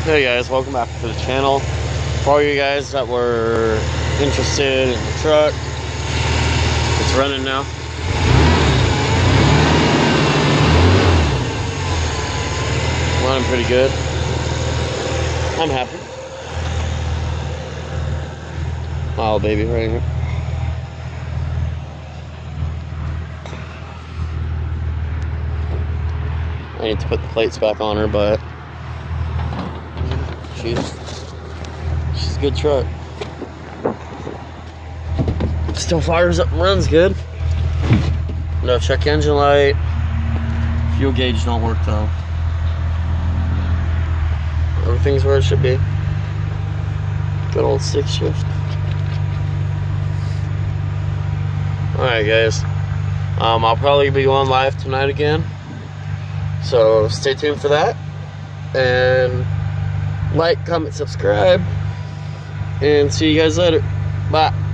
Hey guys, welcome back to the channel. For all you guys that were interested in the truck, it's running now. Running pretty good. I'm happy. Oh baby, right here. I need to put the plates back on her, but she's a good truck. Still fires up and runs good. No check engine light. Fuel gauge don't work though. Everything's where it should be. Good old 6 shift. Alright guys. I'll probably be going live tonight again. So stay tuned for that. And like, comment, subscribe. And see you guys later. Bye.